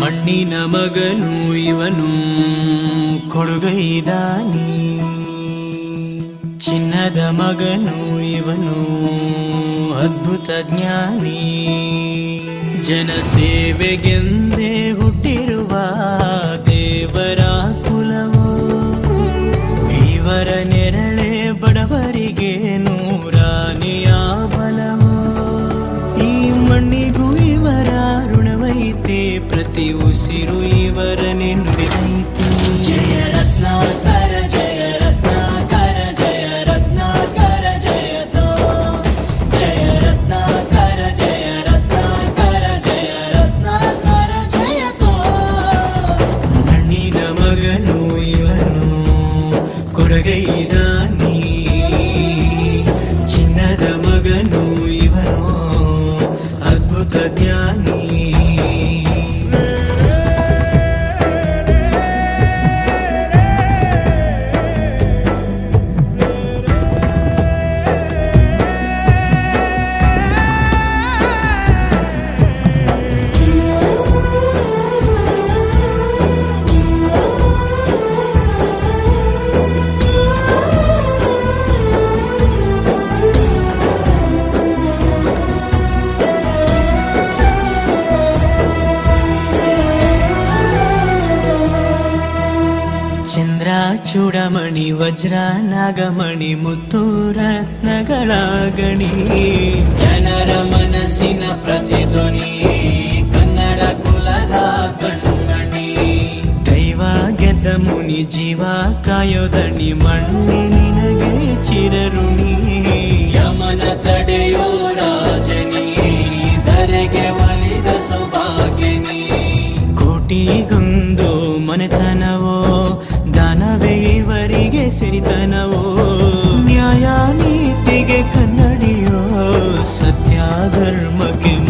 ಮಣ್ಣಿನ ಮಗನು ಇವನು ಕೊಡುಗೈದಾನಿ, ಚಿನ್ನದ ಮಗನು ಇವನು ಅದ್ಭುತ ಜ್ಞಾನಿ. ಜನಸೇವೆಗೆಂದೇ ಹುಟ್ಟಿರುವ ದೇವರ ಕುಲವೋ, ಇವರ ನೆರಳೆ ಬಡವರಿಗೆ ನೂರಾನೆಯ ಬಲವೋ. ಈ ಮಣ್ಣಿಗೂ ಇವರ ಋಣವೈತೆ, ಪ್ರತಿ ಉಸಿರು ಇವರನ್ನೇ ನುಡಿದೈತೆ. ಜಯ ರತ್ನಾಕರ ಜಯ ರತ್ನಾಕರ ಜಯ ರತ್ನಾಕರ ಜಯತೋ, ಜಯ ರತ್ನಾಕರ ಜಯ ರತ್ನಾಕರ ಜಯ ರತ್ನಾಕರ ಜಯತೋ. ಮಣ್ಣಿನ ಮಗನು ಇವನು ಕೊಡುಗೈದಾನಿ, ಚಿನ್ನದ ಮಗನು ಇವನು ಅದ್ಭುತ ಜ್ಞಾನಿ. ಚಂದ್ರ ಚೂಡಮಣಿ ವಜ್ರ ನಾಗಮಣಿ ಮುತ್ತು ರತ್ನಗಳ ಗಣಿ, ಜನರ ಮನಸ್ಸಿನ ಪ್ರತಿಧ್ವನಿ ಕನ್ನಡ ಕುಲದ ಕಣ್ಮಣಿ. ದೈವ ಗೆದ್ದ ಮುನಿ ಜೀವ ಕಾಯೋದಣಿ, ಮಣ್ಣಿ ನಿನಗೆ ಚಿರಋಣಿ. ಯಮನ ತಡೆಯೋ ರಾಜನಿ, ಧರೆಗೆ ಒಲಿದ ಸೌಭಾಗ್ಯನಿ. ಕೋಟಿಗೊಂದು ಮನೆತನವೋ, ದಾನವೇ ಇವರಿಗೆ ಸಿರಿತನವೋ. ನ್ಯಾಯ ನೀತಿಗೆ ಕನ್ನಡಿಯೋ, ಸತ್ಯ ಧರ್ಮಕ್ಕೆ